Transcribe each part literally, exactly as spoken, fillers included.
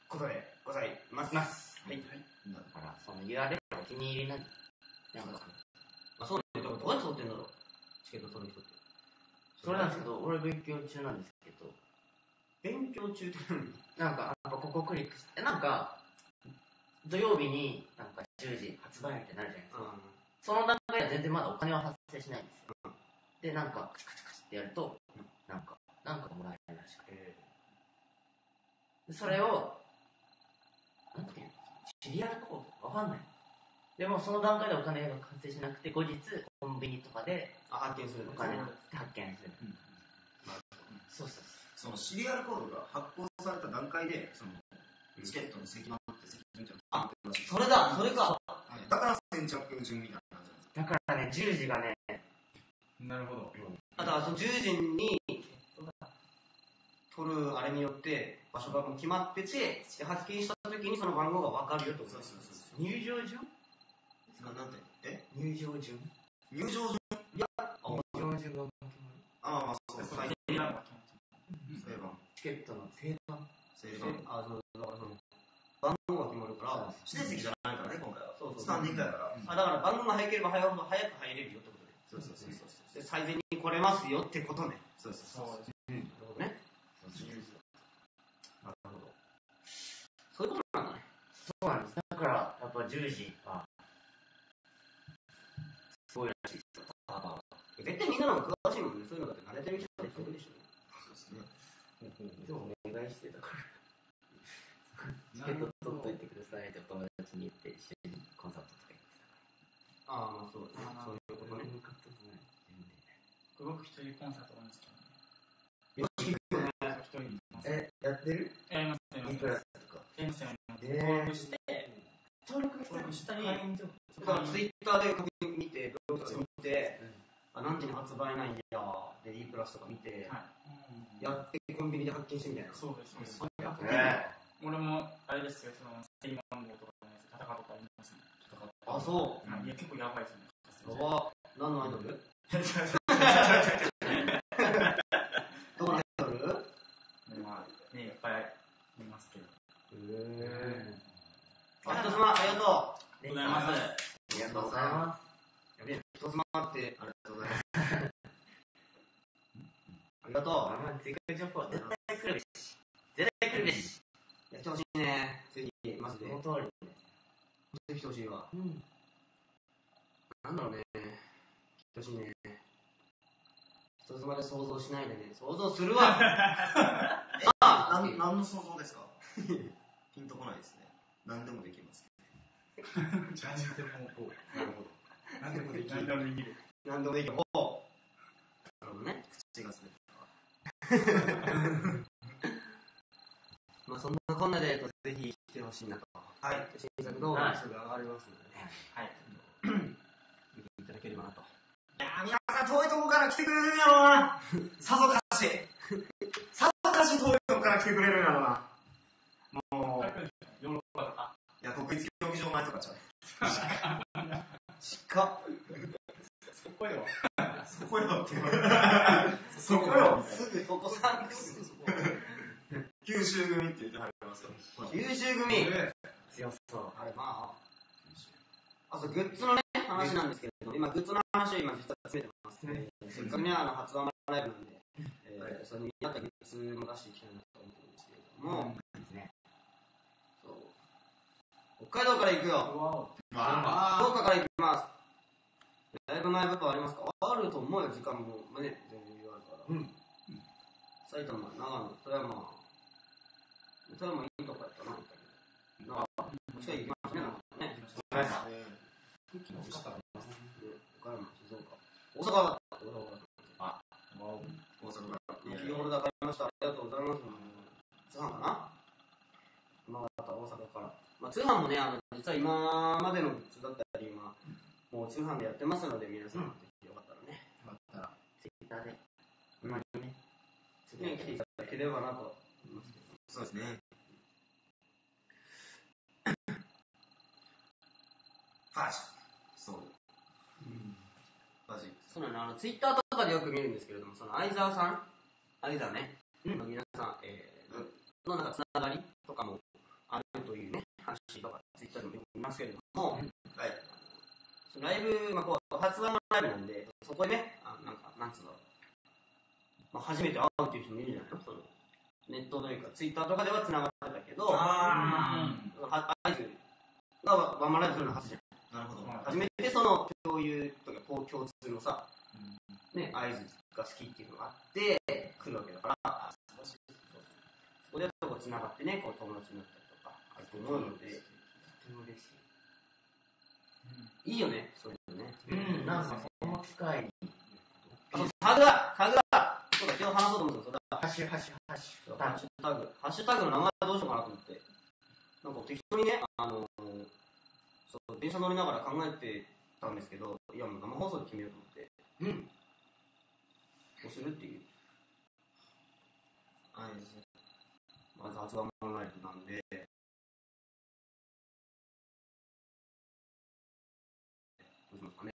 ことでございます。 ます。 はい。 だから、その ユーアールエル お気に入りなんなんか、 まあそうね、だからどうやって取ってんだろう、チケット取る人って。 それなんですけど、俺勉強中なんですけど、 勉強中って何？ なんか、ここクリックして、なんか、土曜日になんかじゅうじ発売みたいになるじゃないですか。うん、その段階では全然まだお金は発生しないんですよ。うん、で、なんか、カチカチカチってやると、うん、なんか、なんかもらえるらしくて。それを、なんていうの？シリアルコードわかんない。でもその段階でお金が発生しなくて、後日コンビニとかで発見するお金で発見する。うん、そうそうそう。そのシリアルコードが発行された段階で、そのチケットの席番って席順ってあ、それだ、それか。 だから先着順みたいな感じだからね、じゅうじがね、 なるほど。 だからそのじゅうじに取るあれによって場所がもう決まってて、発見した時にその番号が分かるよってことです。 入場順？ な、なんてえ入場順？ 入場順？ いや、入場順が決まる。 ああ、まあそう。 そういう番が決まる。正番。 チケットの正番。 正番。 あ、そう、だからその番号が決まるから、 指定席じゃないからね、今回は。 そうそう。 スタンディングだから。 あ、だから番号が早ければ早いほど早く入れるよってことで。 そうそうそうそう。 で、最善に来れますよってことね。 そうそうそう。 うん。なるほどね。 自由です。 なるほど。そういうことなんだね。 そうなんです。だから、やっぱじゅうじは、すごいらしいですよ。 絶対みんなの方が詳しいもんね。そういうのだって慣れてる人はできるでしょうね。 そうですね。 でもお願いしてたから。チケット取っといてくださいって友達に言って一緒にコンサートとか行ってたから。 ああ、まあそうね。そういうことね。 向かったことない。 すごく一人コンサートなんですけどね。 よし、行くよね。 一人え、やってる？ やります、やります。 いくらとか。 やります、やります。 えー、 登録して、 登録登録したり、 そこからツイッターで確認見て、ブログとか見て、あ、何時に発売なんや、で、E プラスとか見て、 はい、 やってコンビニで発見してみたいな。 そうです、そうです。 えー、 俺も、あれですよ、その、正番号とかのやつ、戦うとかありますね。 あ、そう。 いや、結構やばいですね。 やば。何のアイドル？どこのアイドル？ まあ、ね、いっぱい見ますけど。 へぇー。あ、人様、ありがとう。 ありがとうございます。 ありがとうございます。 やべえ、人様って、ありがとうございます。ありがとう。 あんまり追加情報は絶対来るべし。絶対来るべし。 やってほしいね。ぜひ、マジで。 その通りね。 ぜひ来てほしいわ。 うん。 なんだろうね。来てほしいね。人妻で想像しないでね。想像するわ。 え、あ、なん何の想像ですか？ピンとこないですね。何でもできます。 何でもこう。 なるほど。 何でもできる。何でもできる。 何でもできる。ほう。なるほどね。 口が滑る。 まあそんなこんなで、ぜひ来てほしいなと。 はい。 新作動画がすぐ上がりますのでね。 はい。 見ていただければなと。 いやー、皆さん遠いとこから来てくれるんやろうな。さぞかし。さぞかし遠いとこから来てくれるんやろうな。もう、 ヨーロッパとか。 いや、国立競技場前とかちゃう。 近っ。 そこよ。 そこよって言われた。そこよ。 すぐそこさん九州組って言ってはりますよ。 九州組。 強そう。 あれ、まあ。あと、グッズのね、話なんですけれども、今、グッズの話を今実は詰めてます。せっかくね、あの、発売ライブなんで、えー、それに合ったグッズも出していきたいなと思ってるんですけれども、 ですね。 そう。北海道から行くよ。 わ福岡から行きます。ライブ前物販ありますか？あると思うよ、時間も。ね、全然あるから。 うん。 埼玉、長野、富山。富山いいとこやったな、長野。もしか行きますね、長野ね。 はい。 空気の仕方ありますね。岡山、静岡。大阪だった。大阪だった。あ、 大阪だ。 キーホルダー買いました。ありがとうございます。通販かな？まあ、大阪から。まあ、通販もね、あの、実は今までのグッズだったり、今、もう通販でやってますので、皆さん、ぜひよかったらね。 よかったら、ツイッターで、 今にね、次に来ていただければなと思いますけど。 そうですね。ファジ。そう。うん。ファジ。 そうなの、あの、ツイッターとかでよく見るんですけれども、その、相沢さん相沢ね、の皆さん、えー、のなんかつながりとかもますけれども、 うんはい、そのライブ、まあ、こう発売のライブなんで、そこでね、あなんか、なんつうんだろう、まあ、初めて会うっていう人もいるじゃないの、そのネットというか、ツイッターとかでは繋がってたけど、 あ合図がワンマンライブするのは初じゃん。 なるほど。 初めてその共有とかこう共通のさ、ね、合図が好きっていうのがあって来るわけだから、そこでこうつながってね、こう友達になったりとかあると思うので、 とても嬉しいいよね、そういうのね。 い。うん、なんかその機会に。 あ、そう、タグだタグだそうだ、今日話そうと思ったんですよ。 ハッシュハッシュハッシュ。 ハッシュタグ。ハッシュタグの名前どうしようかなと思って。なんか適当にね、あのー、そう電車乗りながら考えてたんですけど、いやもう生放送で決めようと思って。 うん。 どうするっていう。 あいまず発売もライブなんで、どうしますかね。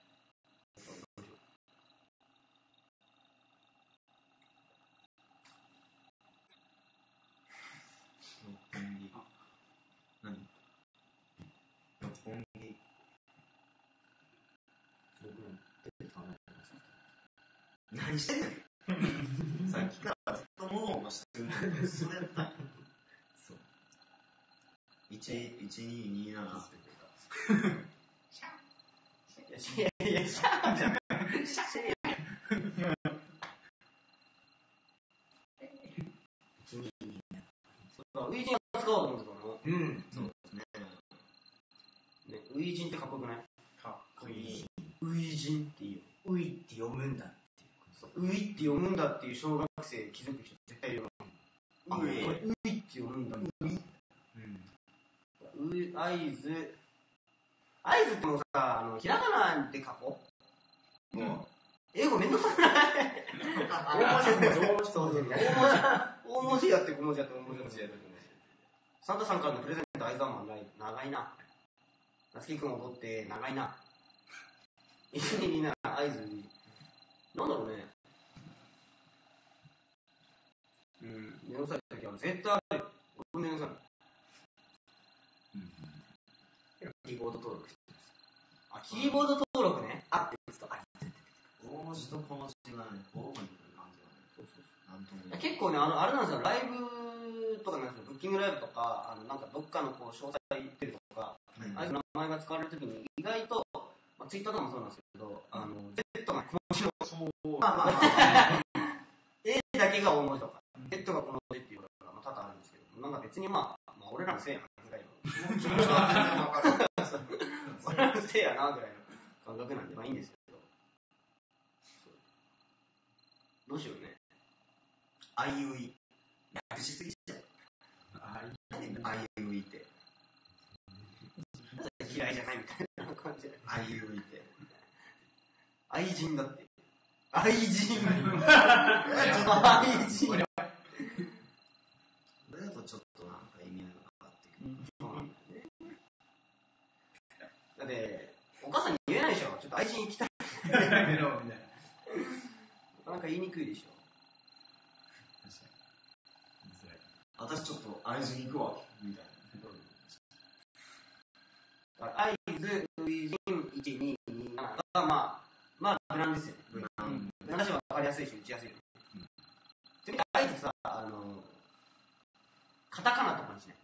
何？六本木。何してんねん。さっきからずっともごもごしてるんだけど、それやったんや。そう。一一二二七って言っていやいやいや、シャーじゃない。シャーや。そう、ウイジンを使おうと思ってたの。 うん。 そうですね。 ね、ウイジンってかっこよくない？ かっこいい。 ウイジンっていいよ。 ウイって読むんだっていう。 そうウイって読むんだっていう小学生気づく人絶対いるよ。 あ、 ウイウイって読むんだ。ウイ。 うん。 ウイ、合図。合図ってもうさ、あの、ひらがなで書こう。もう、英語めんどくさくない？ 大文字、大文字、大文字。 大文字やってご文字やってご文字やってご文字やって。サンタさんからのプレゼント、相沢マン長いな。なつきくん踊って長いな。一緒にみんな合図。なんだろうね。うん、めんどくさい時は絶対あるよ。俺めんどくさい。 キーボード登録してあ、キーボード登録ね。 あって打つと、あ、 大文字と小文字がね、交互に来る感じだね。そうそうそう。なんとも言えない。 結構ね、あの、あれなんですよ、ライブとかなんですよ、ブッキングライブとか、あの、なんかどっかのこう、詳細言ってるとか、ああいう名前が使われるときに、意外と、まあ、ツイッターとかもそうなんですけど、あの、Z が小文字の、 そう。まあまあまあ。 A だけが大文字とか、Z が小文字っていうのが、まあ、多々あるんですけど、なんか別にまあ、まあ、俺らのせいやな、ぐらいの。気持ちは全然わかる。俺らのせいやな、ぐらいの感覚なんで、まあいいんですけど。どうしようね。 あいうい。略しすぎちゃう。何あいういって。 嫌いじゃないみたいな感じで。 あいういって。 愛人だって。愛人愛人これだとちょっとなんか意味ないのかなっていう。 そうなんだよね。だって、お母さんに言えないでしょ。ちょっと愛人行きたい。なかなか言いにくいでしょ。 私ちょっと愛人行くわ、みたいだから合図、ウイジンいちににななが、まあ、まあ、無難ですよね。 無難。 話は分かりやすいし、打ちやすいよね。 うん。 ちなみに合図さ、あの、カタカナとかにしない。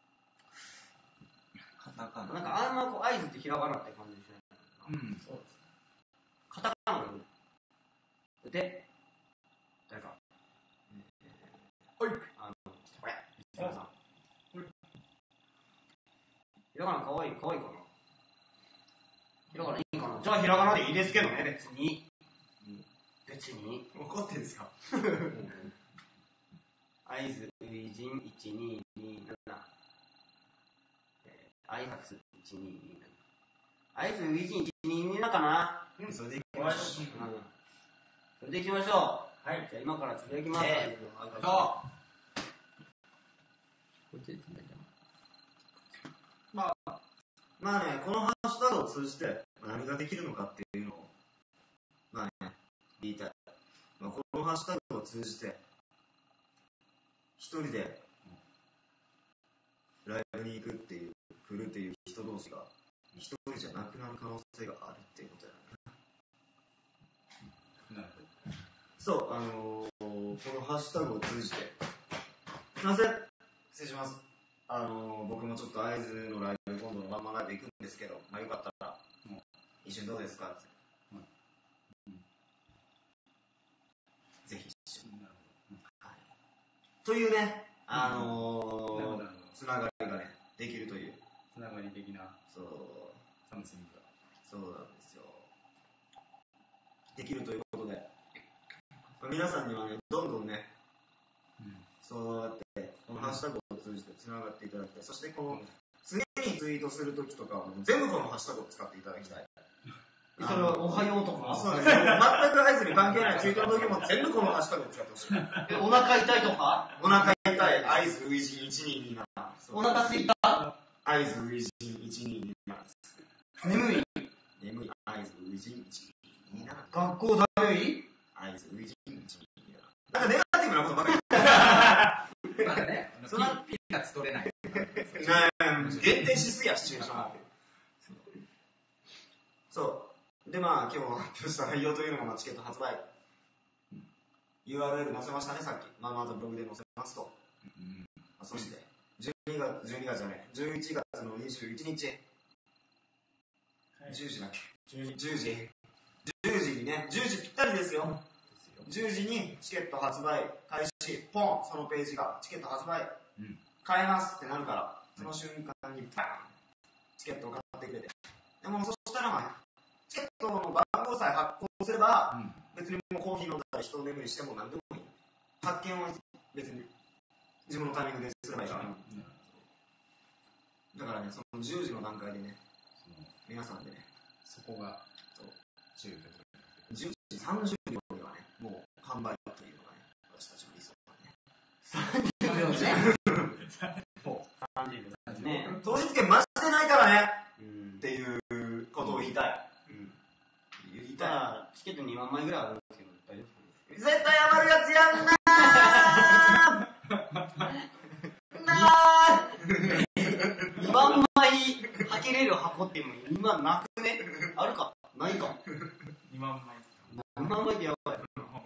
カタカナ。 なんかあんまこう合図ってひらがなって感じでしない。 うん。 そうです。 カタカナがいい。で、誰か。 はい。 あの、これ、石原さん。ひらがなかわいい、かわいいかな。ひらがないいかな。じゃあひらがなでいいですけどね、別に。別に。 怒ってんすか？ 合図、ウイジンいちにになな。挨拶いちにになな。合図、ウイジンいちににななかな。 うん、それで行きましょう。 うん。それでいきましょう。 はい。 じゃあ今からつぶやきます。 えそう。 これでつないでまあね、このハッシュタグを通じて何ができるのかっていうのを、まあね、言いたい。まあ、このハッシュタグを通じて、一人でライブに行くっていうプ来るっていう人同士が一人じゃなくなる可能性があるっていうことやね。 なるそう、あのー、このハッシュタグを通じて、すいません、失礼します。あのー、僕もちょっと会津のライブ、今度のワンマンライブ行くんですけど、まあよかったら、もう一緒にどうですかって。うんうん、ぜひ一緒に。なるほど、はい。というね、あのー、つながりがね、できるという。 つながり的な。 そう。 サムスンが。 そうなんですよ。できるということで、皆さんにはね、どんどんね、うん、そうやってこのハッシュタグを通じてつながっていただきたい。そしてこの、うん、次にツイートするときとかは全部このハッシュタグを使っていただきたい。 それはおはようとかそうですね。全く合図に関係ないツイートの時も全部このハッシュタグを使ってほしい。 え、お腹痛いとかお腹痛い、合図ウイジンいちにーにーなな。 お腹すいた合図ウイジンいちにーにーなな。 眠い眠い、合図ウイジンいちにーにーなな。 学校だるい合図ウイジンいちにーにーなな。なんかネガティブなことばかり。 まあね、そのピンが取れない。 限定しすぎや、シチュエーション。そう。で、まあ、今日発表した内容というのが、まあ、チケット発売。ユーアールエル 載せましたね、さっき。まあ、まずブログで載せますと。うん、そして、じゅうにがつ、じゅうにがつじゃねえ、じゅういちがつのにじゅういちにち。はい、じゅうじだっけ ?じゅうじ。じゅうじにね、じゅうじぴったりですよ。じゅうじにチケット発売開始、ポン、そのページがチケット発売、うん、買えますってなるから、その瞬間にパーンチケットを買ってくれて。でもそしたらまあ、チケットの番号さえ発行すれば、うん、別にもうコーヒー飲んだら人を眠りしても何でもいい。発見を別に自分のタイミングですればいいから。うん、だからね、そのじゅうじの段階でね、皆さんでね、 そこが、そう、 じゅうじさんじゅうびょうではね、もう販売というのがね、私たちの理想だね。 さんじゅうびょうね。 もうさんじゅうびょうね。 当日券マジでないからね、うん、っていうことを言いたい。うん、言いたい。 チケットにまんまいぐらいあるんですけど、大丈夫ですか？絶対余るやつやんなーなーにまんまいはけれる箱っていうの今なくね？あるか？ないか？ にまんまい。 にまんまいってやばい。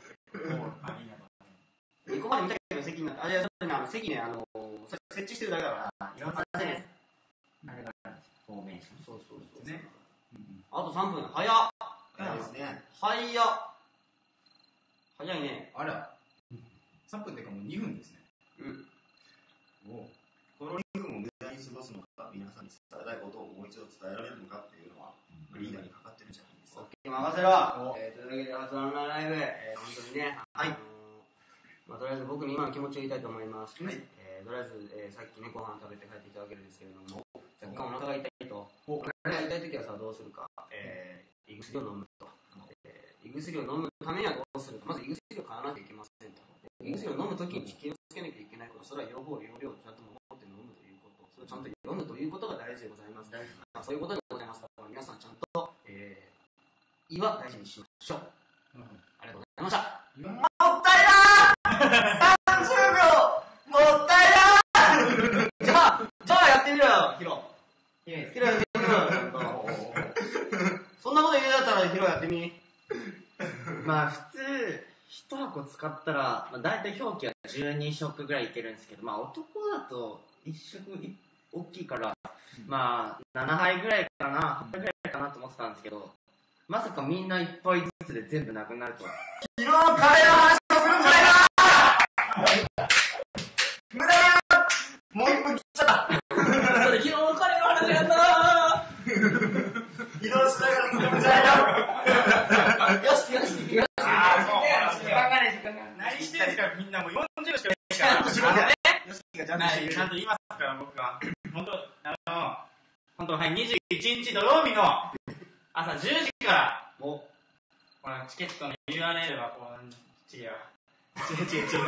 にこまで見たけど席になって、あれはあの席ね、あの設置してるだけだから、いろんなあれね。 あれがフォーメーション。 そうそうそう。 ね。 あとさんぷん、早っ。 早いですね。 早っ。早いね。 あら。さんぷんっていうかもうにふんですね。 うん。おこのにふんを無駄に過ごすのか、皆さんに伝えたいことをもう一度伝えられるのかっていうのは、リーダーにかかってるんじゃないですか。 オッケー、任せろ。えー、というわけで、初オンラインライブ、えー、本当にね、 はい。 まあ、とりあえず僕に今の気持ちを言いたいと思います。 はい。 えー、とりあえず、えー、さっきね、ご飯食べて帰ってきたわけですけれども、若干お腹が痛いと。お腹が痛いときはさ、どうするか。えー、胃薬を飲むと。えー、胃薬を飲むためにはどうするか。まず胃薬を買わなきゃいけませんと。胃薬を飲むときに気をつけなきゃいけないこと、それは両方、両量をちゃんと守って飲むということ、それをちゃんと読むということが大事でございます。まあ、そういうことでございますから、皆さんちゃんと、えー、胃は大事にしましょう。うん、ありがとうございました。 もったいなーさんじゅうびょうもったいなーじゃあ、じゃあやってみろよ、ヒロ。ヒロやってみろよ。そんなこと言うんだったらヒロやってみ。 まあ普通、一箱使ったら、まあ、大体表記はじゅうにしょくぐらいいけるんですけど、まあ男だといっしょく大きいから、まあななはいぐらいかな、はちはいぐらいかなと思ってたんですけど、まさかみんないっぱいずつで全部なくなるとは。 昨日のカレーの話をするんじゃないか無駄だもう一分切っちゃった昨日のカレーの話やったー移動しながらするんじゃないかよしよしよしああ、そう。時間がない、時間がない。何してんすか、みんなもうよんじゅうしかないから。 ちゃんとね。 よしがちゃんとしてる。ちゃんと言いますから、僕は。本当、あの、本当、はい、にじゅういちにち土曜日の朝じゅうじから、もう、このチケットの ユーアールエル は、こう、違う。違う違う違う。ち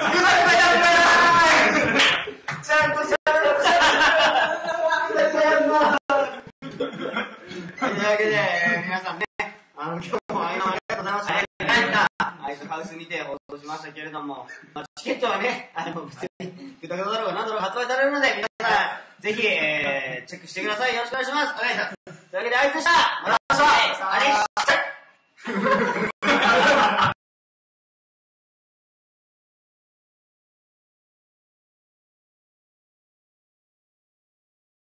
ゃんとしゃべろう、ちゃんとというわけで、皆さんね、あの、今日もありがとうございました。アイスハウスにて放送しましたけれども、まあ、チケットはね、あの、普通に、グダグダだろうが何だろうが発売されるので、皆さん、ぜひ、えー、 チェックしてください。よろしくお願いします。 お願いします。 というわけで、ありがとうございました。 また明日。ありがとうございました。